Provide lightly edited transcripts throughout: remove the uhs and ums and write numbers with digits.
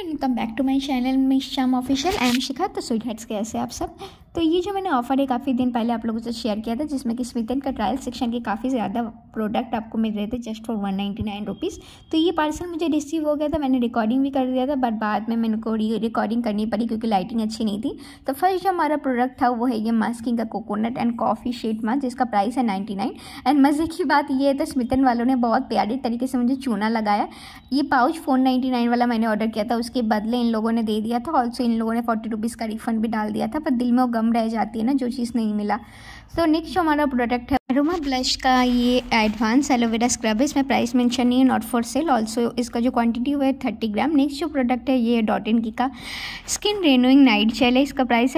Welcome back to my channel miss Sham official. I am Shikha. तो sweet heads कैसे आप सब। तो ये जो मैंने ऑफर है काफ़ी दिन पहले आप लोगों से शेयर किया था, जिसमें कि स्मिथ का ट्रायल सेक्शन के काफ़ी ज़्यादा प्रोडक्ट आपको मिल रहे थे जस्ट फॉर 199 रुपीज़। तो ये पार्सल मुझे रिसीव हो गया था, मैंने रिकॉर्डिंग भी कर दिया था, बट बाद में मैंने को रिकॉर्डिंग करनी पड़ी क्योंकि लाइटिंग अच्छी नहीं थी। तो फर्स्ट जो हमारा प्रोडक्ट था वो है ये मास्किंग का coconut and coffee sheet mask, जिसका प्राइस है 99। एंड मज़े की बात ये है तो स्मिथ वालों ने बहुत प्यारी तरीके से मुझे चूना लगाया। ये पाउच 499 वाला मैंने ऑर्डर किया था, उसके बदले इन लोगों ने दे दिया था। ऑल्सो इन लोगों ने 40 रुपीज़ का रिफंड भी डाल दिया था, पर दिल में वो गम रह जाती है ना जो चीज़ नहीं मिला। सो नेक्स्ट जो हमारा प्रोडक्ट है अरोमा ब्लश का ये एडवांस एलोवेरा स्क्रब है। इसमें प्राइस मेंशन नहीं है, नॉट फॉर सेल। ऑल्सो इसका जो क्वांटिटी हुआ है 30 ग्राम। नेक्स्ट जो प्रोडक्ट है ये डॉट इन की का स्किन रेन्यूइंग नाइट जेल है। इसका प्राइस है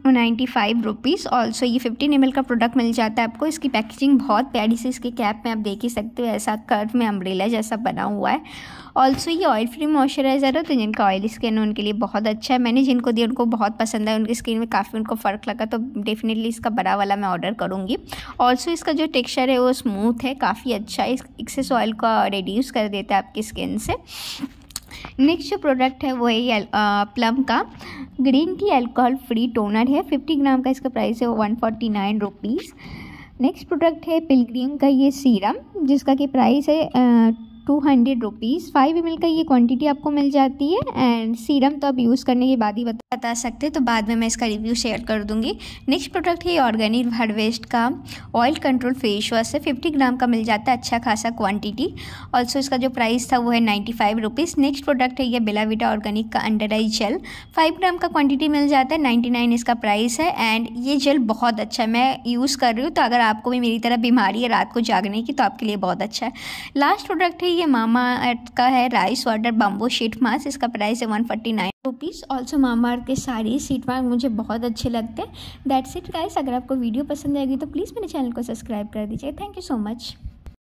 295 रुपीज़। ऑल्सो ये 15 ml का प्रोडक्ट मिल जाता है आपको। इसकी पैकेजिंग बहुत प्यारी सी, इसके कैप में आप देख ही सकते हो ऐसा कर्व में अम्ब्रेला जैसा बना हुआ है। ऑल्सो ये ऑयल फ्री मॉइस्चराइज़र है, तो जिनका ऑयली स्किन है उनके लिए बहुत अच्छा है। मैंने जिनको दिया उनको बहुत पसंद है, उनकी स्किन में काफ़ी उनको फ़र्क लगा, तो डेफिनेटली इसका बड़ा वाला मैं ऑर्डर करूँगी। ऑल्सो इसका जो टेक्सचर है वो स्मूथ है, काफ़ी अच्छा है, एक्सेस ऑयल का रिड्यूस कर देता है आपकी स्किन से। नेक्स्ट जो प्रोडक्ट है वो है प्लम का green tea alcohol free toner है। 50 ग्राम का इसका प्राइस है 149 रुपीज़। नेक्स्ट प्रोडक्ट है पिलग्रीम का ये सीरम, जिसका कि प्राइस है 200 रुपीज़। 5 ml का ये क्वांटिटी आपको मिल जाती है। एंड सीरम तो आप यूज़ करने के बाद ही बता सकते हैं, तो बाद में मैं इसका रिव्यू शेयर कर दूंगी। नेक्स्ट प्रोडक्ट है ऑर्गेनिक हार्वेस्ट का ऑयल कंट्रोल फेस वॉश है। 50 ग्राम का मिल जाता है, अच्छा खासा क्वांटिटी। ऑल्सो इसका जो प्राइस था वो है 95 रुपीज़। नेक्स्ट प्रोडक्ट है ये बेलाविटा ऑर्गेनिक का अंडर आई जेल। 5 ग्राम का क्वांटिटी मिल जाता है, 99 इसका प्राइस है। एंड ये जेल बहुत अच्छा है, मैं यूज़ कर रही हूँ, तो अगर आपको भी मेरी तरह बीमारी है रात को जागने की तो आपके लिए बहुत अच्छा है। लास्ट प्रोडक्ट है ये मामा अर्थ का है rice water bamboo sheet mask. इसका प्राइस है 149 रुपीज़। ऑल्सो मामा अर्थ के सारी शीट मास्क मुझे बहुत अच्छे लगते हैं। That's it guys. अगर आपको वीडियो पसंद आएगी तो प्लीज़ मेरे चैनल को सब्सक्राइब कर दीजिए। Thank you so much.